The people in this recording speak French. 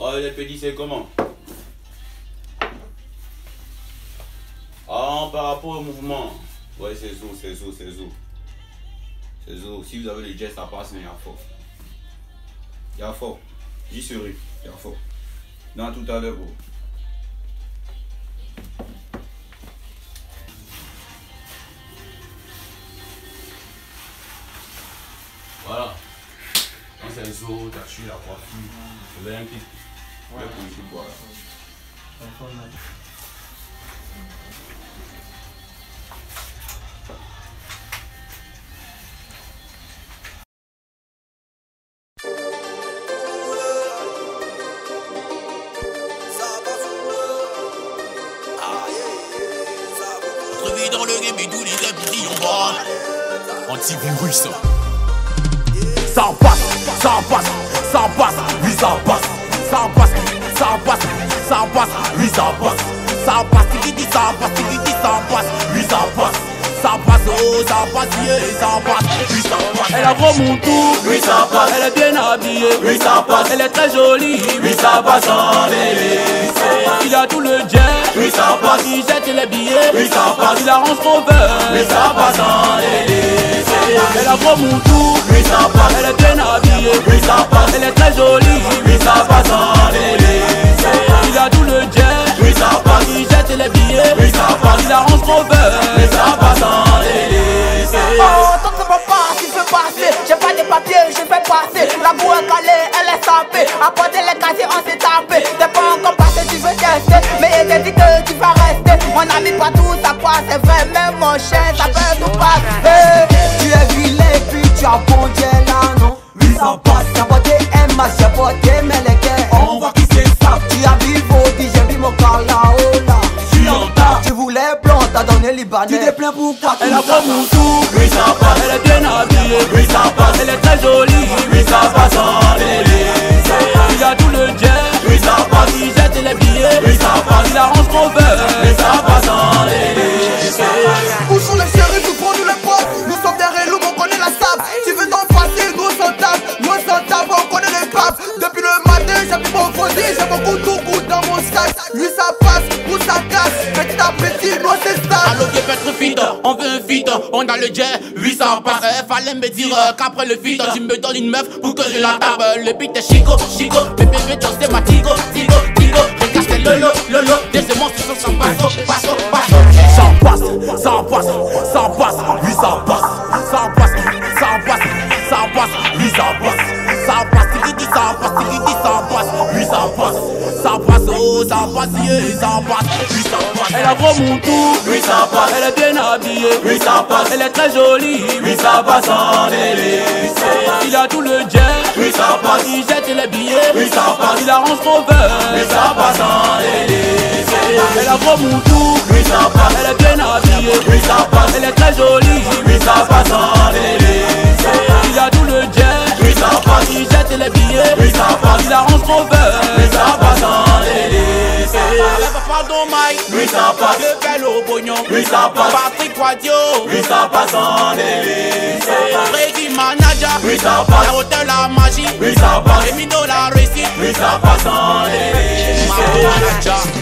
Oh, les petits, c'est comment? Ah, par rapport au mouvement. Ouais, c'est zo, c'est zo, c'est zo. C'est zo. Si vous avez le jet, ça passe, mais il y a fort. Il y a fort. J'y serai. Il y a fort. Dans tout à l'heure, bro. Voilà. Quand c'est zo, t'as tué la coiffure. Vous avez un petit. Ouais, pour le coup, voilà. Retrouvé dans le game et tous les habits on va. Antivirus. Ça passe, ça passe, ça passe, oui ça passe, ça passe, ça passe, ça passe, oui ça passe, ça passe, ça passe, ça passe, oui ça passe, ça passe, oh ça passe, yeah, ça passe, oui ça passe. Elle a gros mon tour, oui ça passe. Elle est bien habillée, oui ça passe. Elle est très jolie, oui ça passe en délice. Il a tout le jet, oui ça passe. Il jette les billets, oui ça passe. Il arrange son verre, oui ça passe en délice. Elle a gros mon tour, oui ça passe. Elle est bien habillée, oui ça passe. Elle est très jolie, oui ça passe en délice. Il a tout le jet, oui ça passe. Il jette les billets, oui ça passe. Il arrange son verre, oui ça passe en délice. Oh, tant que mon passe, il veut passer. J'ai pas de papiers, je fais passer. La boue est calée, elle est sapée. Apporter les casiers, on s'est tapé. T'es pas encore passé, tu veux tester. Mais il dit que tu vas rester. Mon ami, pas tout, ça passe, c'est vrai. Même mon chien, ça peut tout passer. Tu es vilain, puis tu as bon Dieu là, non? Oui, ça passe. J'ai porté un masque, j'ai porté mes légués. On voit qui c'est ça. Tu as vu vos vies, j'ai vu mon corps là-haut là. Tu voulais blanc, t'as donné libanais. Tu te plains pourquoi? Elle a pas mon tour, oui ça passe. Elle est bien habillée, oui ça passe. Elle est très jolie, oui ça passe en délice. Il a tout le jet, oui ça passe. Il jette les billets, oui ça passe. Il arrange son verre, oui ça passe en délice. Où sont les chéris, tout pour nous les potes. Nous sommes des relous, on connaît la sable. Tu veux t'en passer, gros sans table. Nous sans table, on connaît les papes. Depuis le matin, j'ai pris mon fondé. J'ai beaucoup de goût dans mon sac. Lui ça passe, pour ça casse. Petit à petit, nous c'est stable. Allo qui peut être fit, on veut un fit, on a le jet, oui ça passe. Fallait me dire qu'après le fit, tu me donnes une meuf pour que je la tape. Le beat est chico, chico, bébé veut danser ma tigo, tigo, tigo. Regarde c'est lolo, lolo, des monstres sont sans passo, passo, passo. Ça passe, ça passe, ça passe, oui ça passe, ça passe, ça passe, ça passe, oui ça passe, ça passe, ça passe, ça passe, oui ça passe, ça passe, oh ça passe, yeah, ça passe, oui ça passe. Elle a gros mon tour, oui ça passe. Elle est bien habillée, oui ça passe. Elle est très jolie, oui ça passe en délice. Il a tout le jet, oui ça passe. Il jette les billets, oui ça passe. Il arrange son verre, oui ça passe en délice. Elle a gros mon tour, oui ça passe. Elle est bien habillée, oui ça passe. Elle est très jolie, oui ça passe en délice. Il a tout le jet, oui ça passe. Il jette les billets, oui ça passe. Il arrange son verre, oui ça passe en délice. Pardon Mike, Oui ça passe, le vélo pognon, oui ça passe. Patrick Quadio, Oui ça passe en délice. Freddy Manager, Oui ça passe, la hôtel la magie, oui ça passe. Emino la réussite, Oui ça passe en délice. Manager.